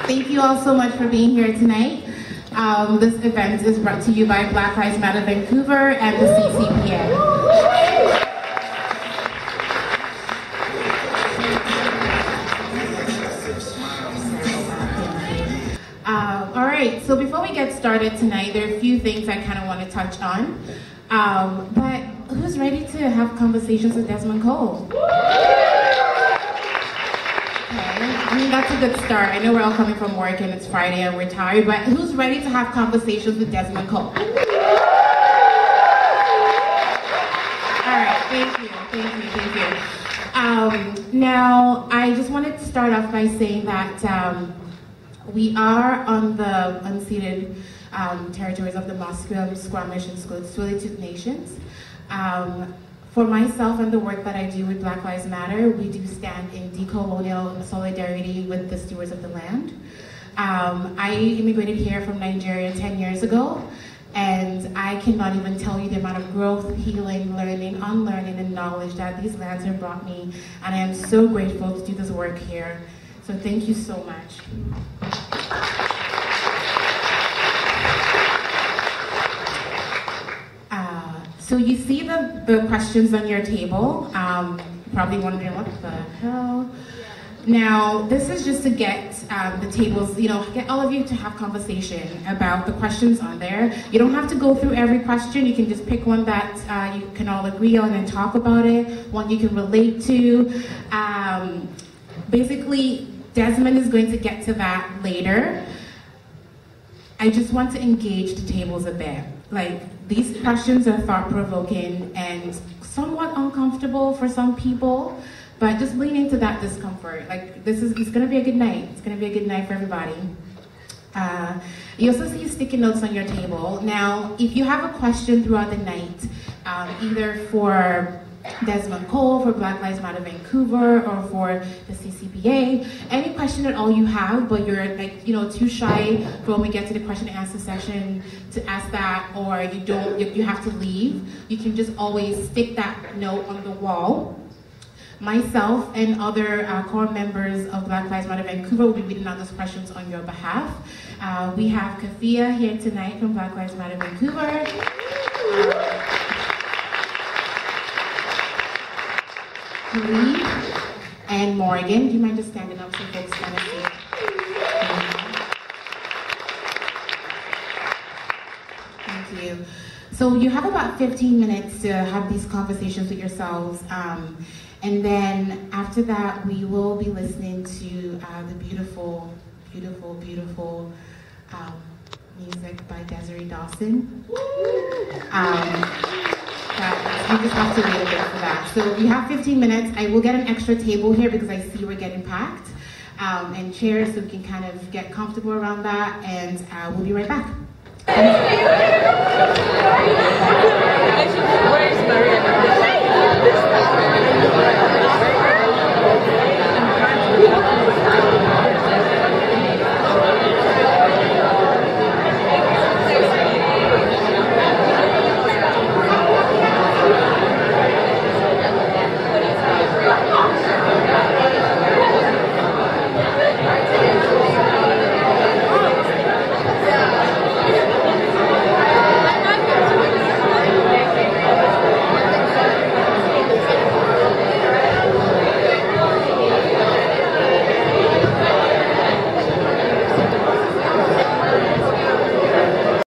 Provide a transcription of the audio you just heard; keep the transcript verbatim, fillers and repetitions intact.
Thank you all so much for being here tonight. Um, this event is brought to you by Black Lives Matter Vancouver and the C C P A. Uh, all right, so before we get started tonight, there are a few things I kind of want to touch on. Um, but who's ready to have conversations with Desmond Cole? I mean, that's a good start. I know we're all coming from work and it's Friday and we're tired, but who's ready to have conversations with Desmond Cole? All right, thank you, thank you, thank you. Um, now, I just wanted to start off by saying that um, we are on the unceded um, territories of the Musqueam, Squamish, and Tsleil-Waututh nations. Um, For myself and the work that I do with Black Lives Matter, we do stand in decolonial solidarity with the stewards of the land. Um, I immigrated here from Nigeria ten years ago, and I cannot even tell you the amount of growth, healing, learning, unlearning, and knowledge that these lands have brought me, and I am so grateful to do this work here. So thank you so much. So you see the, the questions on your table, um, probably wondering what the hell. Now, this is just to get um, the tables, you know, get all of you to have conversation about the questions on there. You don't have to go through every question. You can just pick one that uh, you can all agree on and talk about it, one you can relate to. Um, basically, Desmond is going to get to that later. I just want to engage the tables a bit. Like, these questions are thought-provoking and somewhat uncomfortable for some people, but just lean into that discomfort. Like, this is, it's gonna be a good night. It's gonna be a good night for everybody. Uh, you also see sticky notes on your table. Now, if you have a question throughout the night, um, either for Desmond Cole, for Black Lives Matter Vancouver, or for the C C P A, any question at all you have, but you're like, you know, too shy for when we get to the question and answer session to ask that, or you don't, you have to leave, you can just always stick that note on the wall. Myself and other uh, core members of Black Lives Matter Vancouver will be reading out those questions on your behalf. Uh, we have Kafia here tonight from Black Lives Matter Vancouver. Uh, and Morgan. Do you mind just standing up so folks can see? Thank you. So you have about fifteen minutes to have these conversations with yourselves. Um, and then after that, we will be listening to uh, the beautiful, beautiful, beautiful um, music by Desiree Dawson. Um, That, you just have to wait a bit for that. So you have fifteen minutes. I will get an extra table here because I see we're getting packed, um, and chairs so we can kind of get comfortable around that, and uh, we'll be right back. Where's Maria?